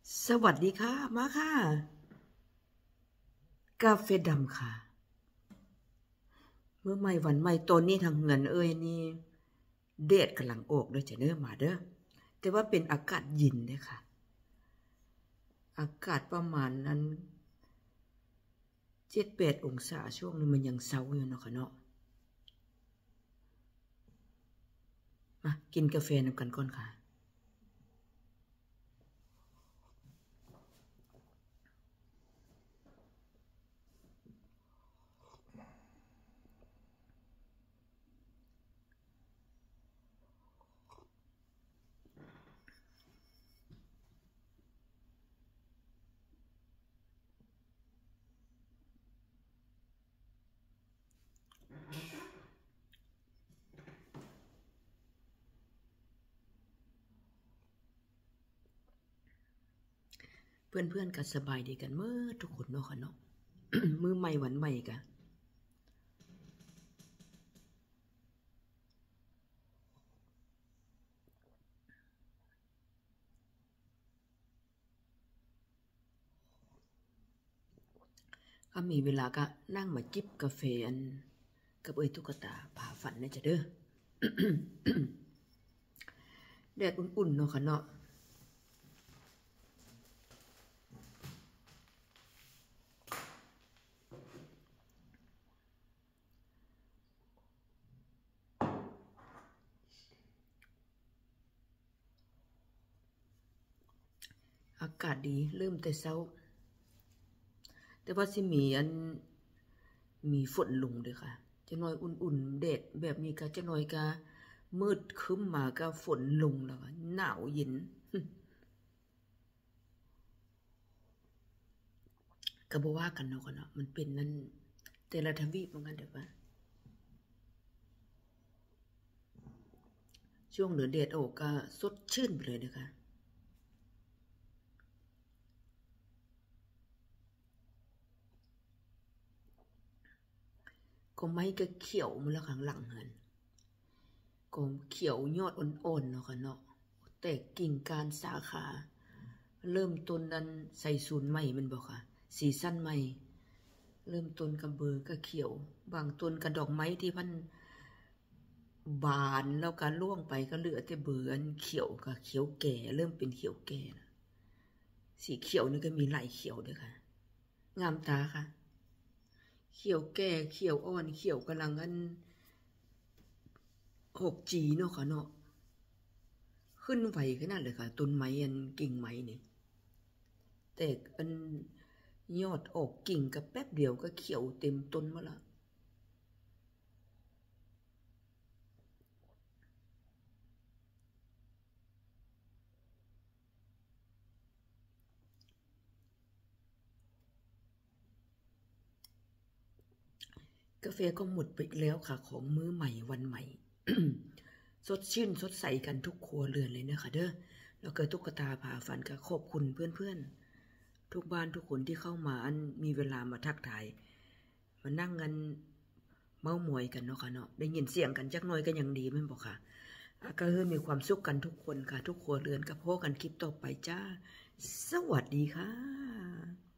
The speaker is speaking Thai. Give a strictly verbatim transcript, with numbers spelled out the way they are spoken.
สวัสดีค่ะมาค่ะกาแฟดำค่ะเมื่อไม่วันไม่ตอนนี้ทางเงินเอ้ยนี่เดดกำลังออกเลยจะเนื้อมาเด้อแต่ว่าเป็นอากาศเย็นเด้ค่ะอากาศประมาณนั้นเจ็ดแปดองศาช่วงนี้มันยังเซาอยู่เนาะค่ะเนาะมากินกาแฟนำกันก่อนค่ะเพื่อนๆก็สบายดีกันเมื่อทุกคนเนาะค่ะเนาะ มือใหม่วันใหม่กะก็มีเวลาก็นั่งมาจิบกาแฟอันกับเอ้ยตุ๊กตาผ่าฝันนะจ๊ะเด้อ แดดอุ่นๆเนาะค่ะเนาะอากาศดีเริ่มแต่เช้าแต่ว่าสิมีอันมีฝนลงด้วยค่ะจะน้อยอุ่นๆแดดแบบนี้ก็จะน้อยก็มืดครึ้มมาก็ฝนลงแล้วหนาวเย็น ก็บ่ว่ากันเนาะกันเนาะมันเป็นนั่นแต่ละทวีปเหมือนกันเด้อว่าช่วงเหนือแดดออกก็สดชื่นไปเลยนะคะก็ไม้ก็เขียวมาแล้วข้างหลังหันก็เขียวยอดอ่อนๆเนาะค่ะเนาะแต่กิ่งก้านสาขาเริ่มต้นนั้นใส่ศูนย์ใหม่มันบ่ค่ะซีซั่นใหม่เริ่มต้นกับเบอร์ก็เขียวบางต้นกับดอกไม้ที่พันบานแล้วก็ร่วงไปก็เหลือแต่เบอร์อันเขียวกับเขียวแก่เริ่มเป็นเขียวแก่นะสีเขียวนี่ก็มีหลายเขียวด้วยค่ะงามตาค่ะเขียวแก่เขียวอ่อนเขียวกำลังอันหกจีเนาะค่ะเนาะขึ้นไหวขนาดเลยค่ะต้นไม้อันกิ่งไม้นี่แต่อันยอดออกกิ่งกับแป๊บเดียวก็เขียวเต็มต้นมาละกาแฟก็หมดไปแล้วค่ะของมื้อใหม่วันใหม่ สดชื่นสดใสกันทุกครัวเรือนเลยนะคะเด้อแล้วก็ตุ๊กตาผ่าฝันก็ขอบคุณเพื่อนๆทุกบ้านทุกคนที่เข้ามาอันมีเวลามาทักทายมานั่งกันเม้ามอยกันเนาะค่ะเนาะได้ยินเสียงกันจักหน่อยก็ยังดีแม่นบ่ค่ะก็คือมีความสุขกันทุกคนค่ะทุกครัวเรือนกับพ่อกันคลิปต่อไปจ้าสวัสดีค่ะ